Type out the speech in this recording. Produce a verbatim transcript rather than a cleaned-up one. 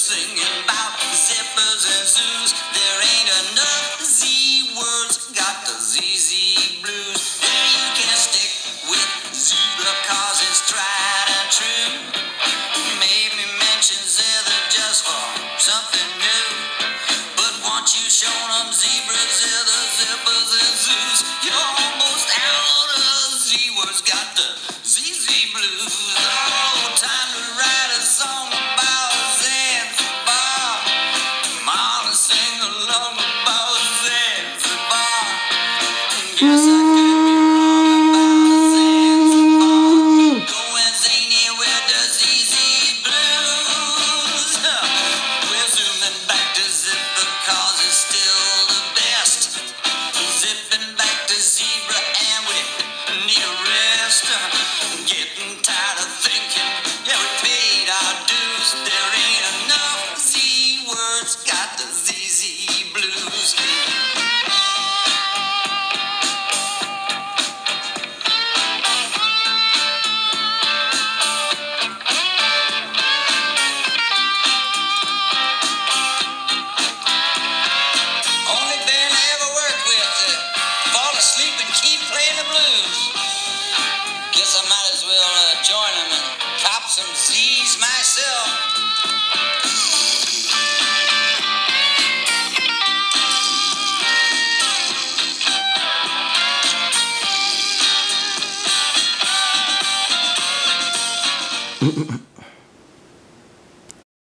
singing about zippers and zoos. There ain't enough Z words, got the Z Z blues. Yeah, you can stick with zebra cause it's tried and true. Maybe mention zither just for something new. But once you show them zebras, zither, zippers and zoos, you're almost out of Z words, got the Z Z blues. Oh, time to write a song about Zanzibar. Mama sing along about Zanzibar. Guess I could be wrong about Zanzibar. Going zany with the Z Z blues. We're zooming back to zipper cause it's still the best. Zipping back to zebra and we need a rest. Getting tired of thinking, yeah, we paid our dues. There ain't enough Z words, got the Z Z blues. Only band I ever worked with to fall asleep and keep playing the blues. Guess I might as well uh, join them and cop some Z's myself.